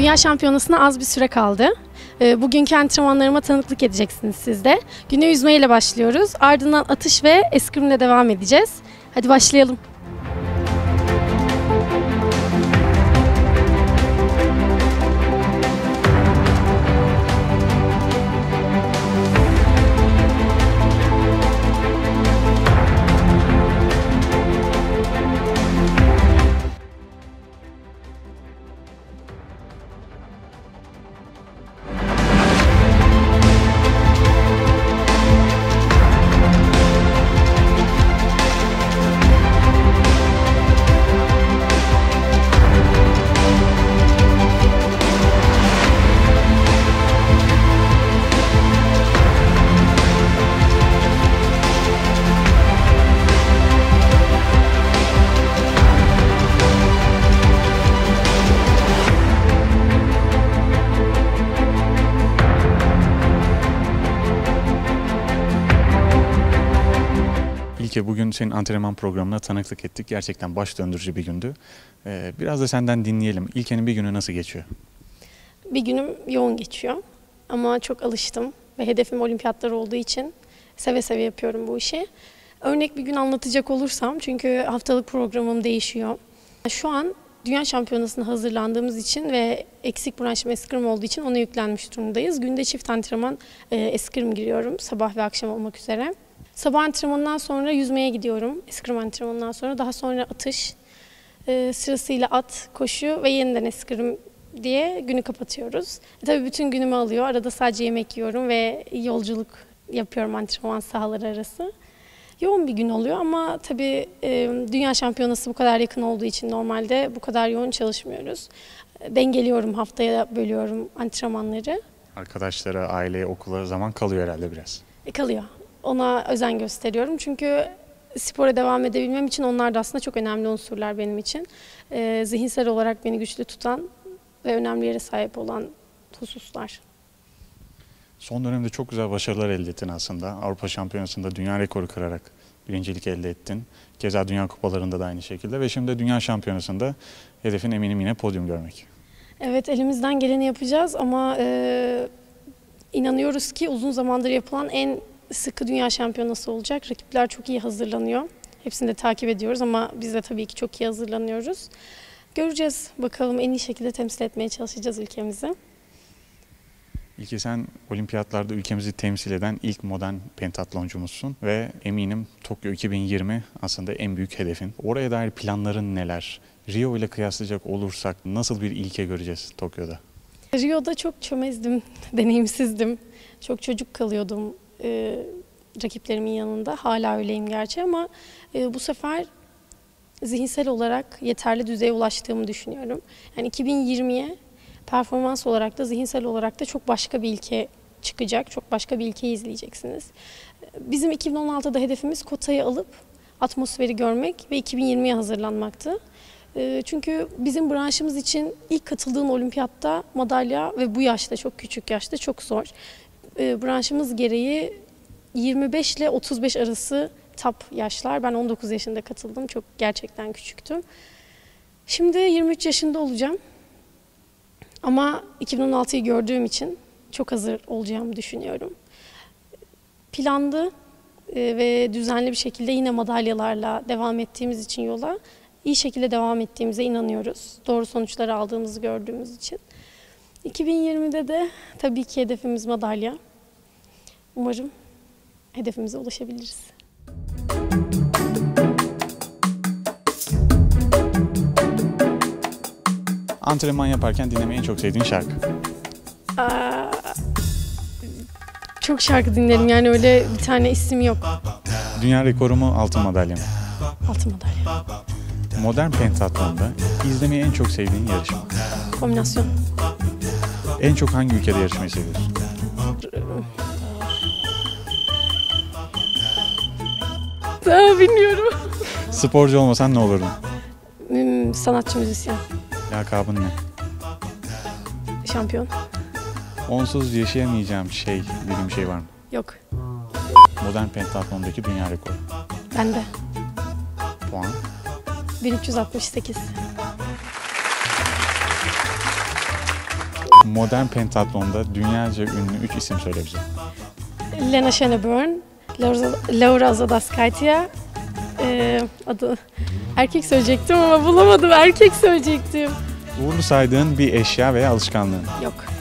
Dünya Şampiyonası'na az bir süre kaldı. Bugünkü antrenmanlarıma tanıklık edeceksiniz siz de. Güne yüzme ile başlıyoruz. Ardından atış ve eskrimle devam edeceğiz. Hadi başlayalım. Bugün senin antrenman programına tanıklık ettik. Gerçekten baş döndürücü bir gündü. Biraz da senden dinleyelim. İlke'nin bir günü nasıl geçiyor? Bir günüm yoğun geçiyor ama çok alıştım ve hedefim olimpiyatlar olduğu için seve seve yapıyorum bu işi. Örnek bir gün anlatacak olursam, çünkü haftalık programım değişiyor. Şu an Dünya Şampiyonası'na hazırlandığımız için ve eksik branşım eskrim olduğu için ona yüklenmiş durumdayız. Günde çift antrenman eskrim giriyorum, sabah ve akşam olmak üzere. Sabah antrenmanından sonra yüzmeye gidiyorum. Eskrim antrenmanından sonra. Daha sonra atış, sırasıyla at, koşu ve yeniden eskrim diye günü kapatıyoruz. Tabii bütün günümü alıyor. Arada sadece yemek yiyorum ve yolculuk yapıyorum antrenman sahaları arası. Yoğun bir gün oluyor ama tabii Dünya Şampiyonası bu kadar yakın olduğu için normalde bu kadar yoğun çalışmıyoruz. Dengeliyorum, haftaya bölüyorum antrenmanları. Arkadaşlara, aileye, okula zaman kalıyor herhalde biraz. Kalıyor. Ona özen gösteriyorum çünkü spora devam edebilmem için onlar da aslında çok önemli unsurlar benim için. Zihinsel olarak beni güçlü tutan ve önemli yere sahip olan hususlar. Son dönemde çok güzel başarılar elde ettin aslında. Avrupa Şampiyonası'nda dünya rekoru kırarak birincilik elde ettin. Keza Dünya Kupalarında da aynı şekilde ve şimdi Dünya Şampiyonası'nda hedefin eminim yine podyum görmek. Evet, elimizden geleni yapacağız ama inanıyoruz ki uzun zamandır yapılan en sıkı Dünya Şampiyonası olacak. Rakipler çok iyi hazırlanıyor. Hepsini de takip ediyoruz ama biz de tabii ki çok iyi hazırlanıyoruz. Göreceğiz. Bakalım, en iyi şekilde temsil etmeye çalışacağız ülkemizi. İlke, sen olimpiyatlarda ülkemizi temsil eden ilk modern pentatloncumuzsun ve eminim Tokyo 2020 aslında en büyük hedefin. Oraya dair planların neler? Rio ile kıyaslayacak olursak nasıl bir ilke göreceğiz Tokyo'da? Rio'da çok çömezdim, deneyimsizdim. Çok çocuk kalıyordum rakiplerimin yanında. Hala öyleyim gerçi ama bu sefer zihinsel olarak yeterli düzeye ulaştığımı düşünüyorum. Yani 2020'ye performans olarak da zihinsel olarak da çok başka bir ilke çıkacak. Çok başka bir ilkeyi izleyeceksiniz. Bizim 2016'da hedefimiz kotayı alıp atmosferi görmek ve 2020'ye hazırlanmaktı. Çünkü bizim branşımız için ilk katıldığım olimpiyatta madalya ve bu yaşta, çok küçük yaşta çok zor. Branşımız gereği 25 ile 35 arası top yaşlar. Ben 19 yaşında katıldım. Çok gerçekten küçüktüm. Şimdi 23 yaşında olacağım. Ama 2016'yı gördüğüm için çok hazır olacağımı düşünüyorum. Planlı ve düzenli bir şekilde yine madalyalarla devam ettiğimiz için yola iyi şekilde devam ettiğimize inanıyoruz. Doğru sonuçları aldığımızı gördüğümüz için. 2020'de de tabii ki hedefimiz madalya. Umarım hedefimize ulaşabiliriz. Antrenman yaparken dinlemeyi en çok sevdiğin şarkı? Çok şarkı dinlerim, yani öyle bir tane isim yok. Dünya rekoru mu, altın madalya mı? Altın madalya. Modern pentatlonda izlemeyi en çok sevdiğin yarışma? Kombinasyon. En çok hangi ülkede yarışmayı seviyorsun? Bilmiyorum. Sporcu olmasan ne olurdun? Sanatçı, müzisyen. Lakabın ne? Şampiyon. Onsuz yaşayamayacağım dediğim şey var mı? Yok. Modern pentatlondaki dünya rekoru. Bende. Puan? 1368. Modern pentatlonda dünyaca ünlü 3 isim söyle bize. Lena Schöneborn, Laura Zadowskaitya, adı erkek söyleyecektim ama bulamadım. Erkek söyleyecektim. Uğurlu saydığın bir eşya veya alışkanlığın. Yok.